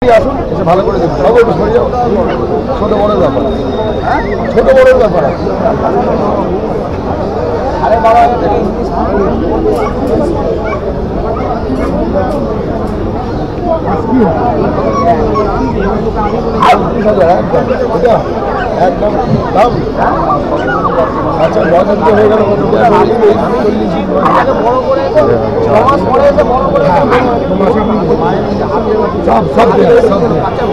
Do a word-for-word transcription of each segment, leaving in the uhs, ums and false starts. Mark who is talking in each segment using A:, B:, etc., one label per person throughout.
A: আসুন, এসে ভালো করে দেখুন। বাবু একটু সরে যাও, ছোটো বড়োর ব্যাপার, হ্যাঁ ছোটো বড়োর ব্যাপার আছে। আরে বাবা একদম দাম আচ্ছা বছর হয়ে গেল সব সব সব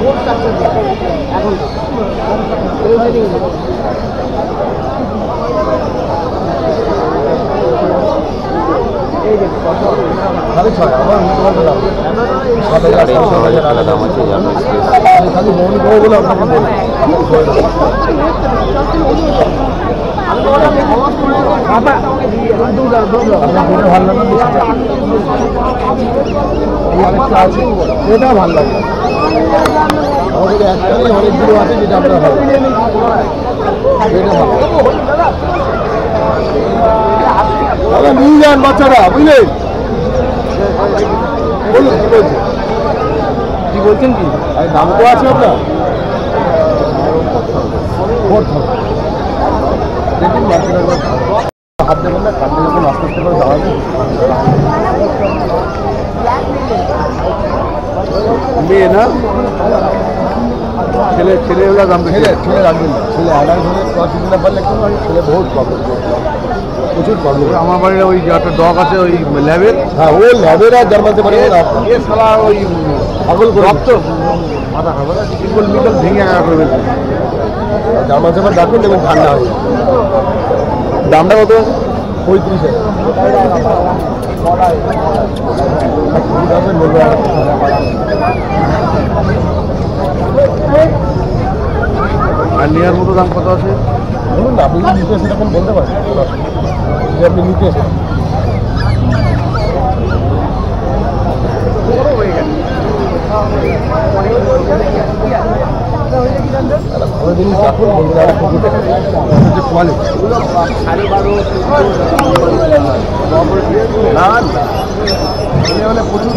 A: সাড়ে ছয় আমার দাম সাত হাজার সাত হাজার দাম আছে খালি মন করবো বলে আপনাকে আছে এটা ভালো লাগে আমাদের একটাই অনেকগুলো আছে যেটা আপনার ভালো এটা ভালো দাদা নিয়ে যান বাচ্চারা বুঝলেন বলুন কি বলছেন কি বলছেন কি দাম তো আছে আপনার দেখুন হাত দেবেন না কাটলে যখন আস্তে আস্তে করে দাঁড়াবে মেয়ে না ছেলে ছেলেগুলো দাম ছেলে ছেলে রাখবেন না ছেলে আড়াই ধরে পাঁচ দিন না পারলে কেন ছেলে বহুত প্রবলেম প্রচুর প্রবলেম আমার বাড়ির ওই একটা ডগ আছে ওই ল্যাবের হ্যাঁ ও ল্যাবের আর জার্মানতে পারে এ সালা ওই পাগল রক্ত মাথা খাবে না সিম্পল মিটল ভেঙে একা করে ফেলছে জার্মান সেবার ডাকুন দেখবেন ঠান্ডা হয়ে দামটা কত পঁয়ত্রিশ আর নেওয়ার মতো দাম কত আছে বলুন না আপনি নিতে সেরকম বলতে পারেন যে আপনি নিতে এসেছেন ভালো জিনিস রাখুন বলতে কোয়ালিটি না হলে প্রচুর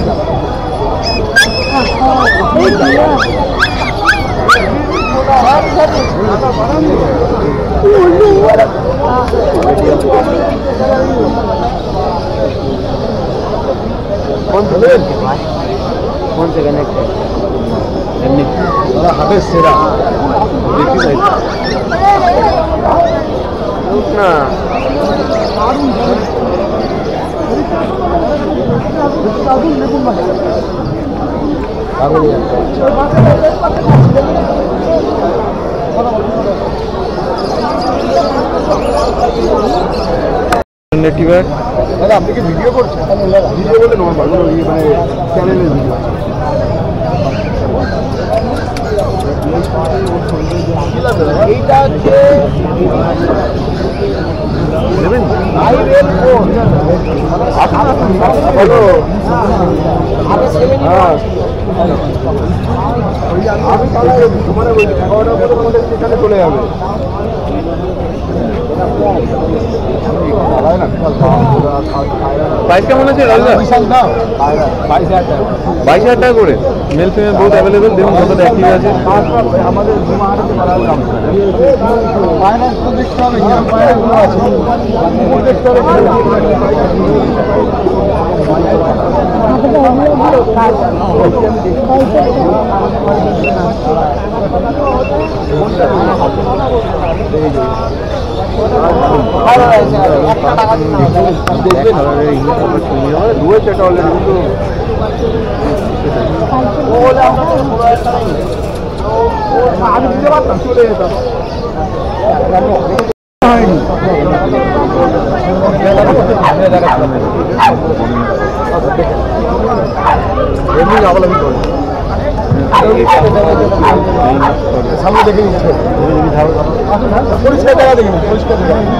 A: कौन से कनेक्ट है हाथेर सेरा देखी ना নেটিভার দাদা আপনি কি ভিডিও করছেন ভিডিও বলে নরমাল মানে চ্যানেলের ভিডিও এইটা হচ্ছে নেবেন আইরেল ফোন হ্যালো হ্যাঁ আমি তাহলে মানে ওই এগারোটার মধ্যে আমাদের সেখানে চলে যাবে प्राइस কেমন আছে বাইশ হাজার টাকা করে মেল ফিমেল বহুত অ্যাভেলেবেল দেখুন কতটা অ্যাক্টিভ আছে আমাদের ফাইন্যান্স তো দেখতে হবে দেখতে হবে রয়েছে এটা অলরেডি কিন্তু আমি দিতে পারতাম চলে যেতাম এমনি অবলম্বন করবে সামনে দেখে নিচ্ছে পরিষ্কার টাকা দেখে পরিষ্কার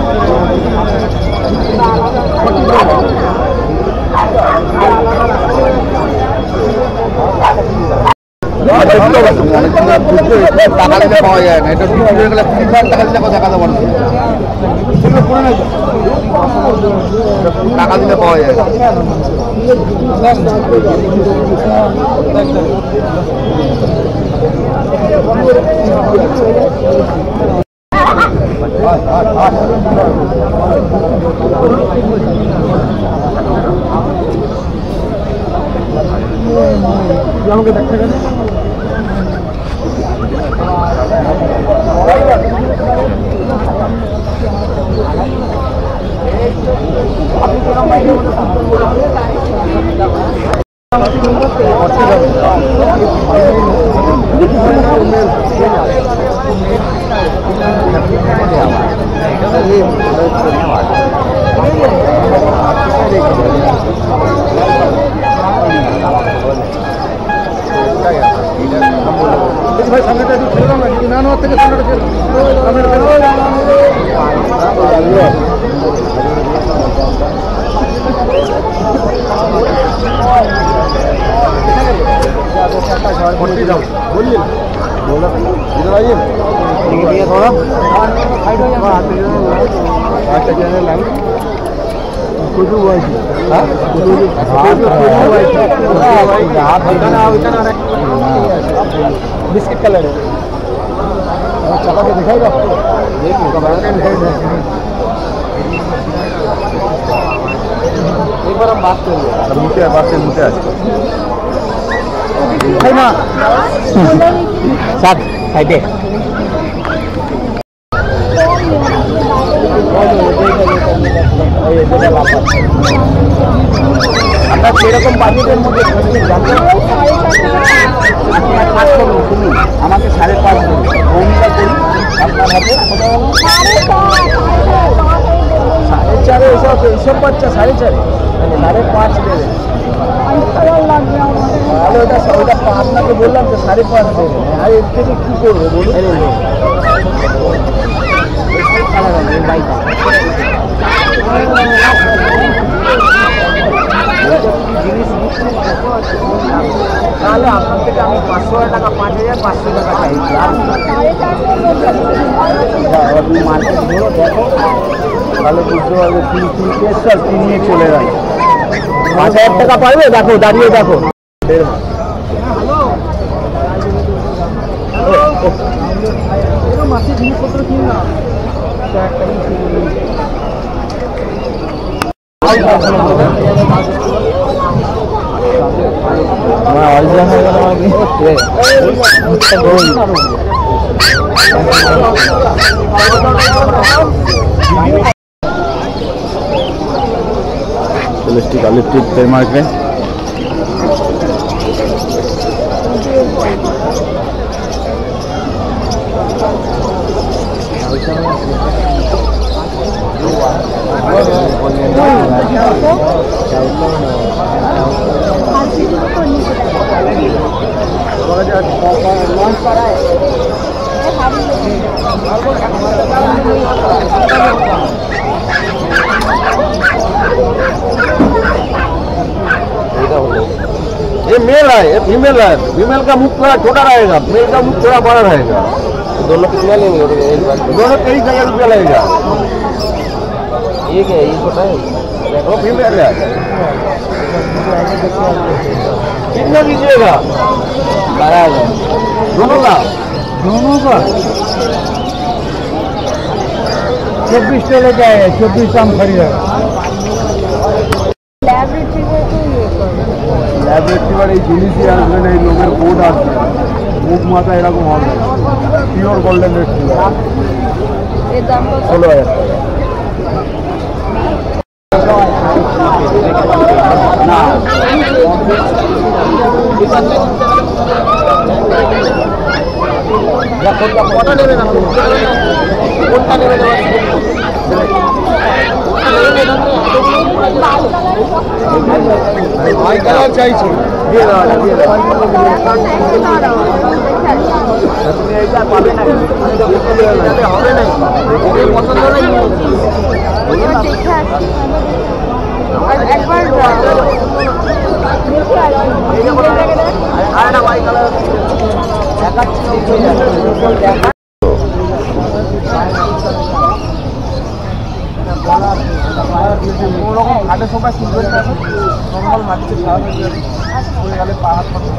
A: টাকা দিলে পাওয়া যায় না এটা বিক্রি হয়ে গেলে তিন লাখ টাকা দিলে দেখা যাবে না টাকা দিলে পাওয়া যায় না আমাকে দেখতে গেলে भाई सामने का खेल रहा हूँ ना ना तक सामने खेल सामने बोलिए बोला इधर आइए थोड़ा कुछ हुआ बिस्किट कलर है चला के दिखाएगा एक बार हम बात करेंगे मुझे बात से मुझे है ना साथ फायदे আমরা সেরকম বাজেটের মধ্যে জানতে আমাকে সাড়ে পাঁচ ভূমিকা করি আপনার হাতে সাড়ে চারে এসব এইসব বাচ্চা সাড়ে চারে সাড়ে পাঁচ দেবে তাহলে ওটা ওটা আপনাকে বললাম তো সাড়ে পাঁচ দেবে আর এর থেকে কী করবো বলুন বাইকটা তাহলে আপনার থেকে আমি পাঁচশো টাকা পাঁচ হাজার পাঁচশো টাকা চাইছি আর আপনি মার্কেট ধরো দেখো তাহলে বুঝতে পারবে তিন তিন পেসটা কিনিয়ে চলে গেল পাঁচ হাজার টাকা পারবে দেখো দাঁড়িয়ে দেখো দেড় মাস মাসে জিনিসপত্র কিন না लिपस्टिक लिपस्टिक ट्रेडमार्क में ये मेल है ये फीमेल है फीमेल का मुख थोड़ा छोटा रहेगा मेल का मुख थोड़ा बड़ा रहेगा दोनों कितना लेंगे दोनों तेईस हजार रुपया लगेगा ये क्या ये छोटा है वो फीमेल है कितना लीजिएगा बारह हजार दोनों का दोनों का चौबीस तो लेके आए चौबीस का हम खरीदेगा ল্যাবরেটরি বাড়ি জিনিসই আসবে না এই লোকের কোড আসবে মুখ মাথা এরকম হবে পিওর গোল্ডেন রেড ষোলো হাজার টাকা কটা নেবেন আপনি কোনটা নেবেন ভাই কালার চাইছি দিয়ে দাও দিয়ে দাও আপনি এইটা পাবেন না এটা হবে না এটা পছন্দ নাই একবার আরে না ভাই কালার দেখাচ্ছি
B: কোনো রকম ঘাটে সময় তুলবেন না, নর্মাল মাটিতে ছাড়া হয়ে যাবে, পড়ে গেলে পা হাত পাতে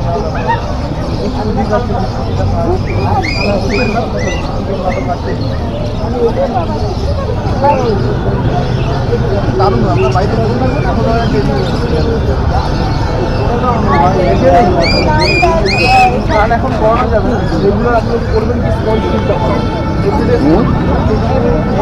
B: দারুণ। আমরা বাড়িতে গান এখন করানো যাবে, রেগুলার আপনি করবেন কি স্মল চিন্তা করেন।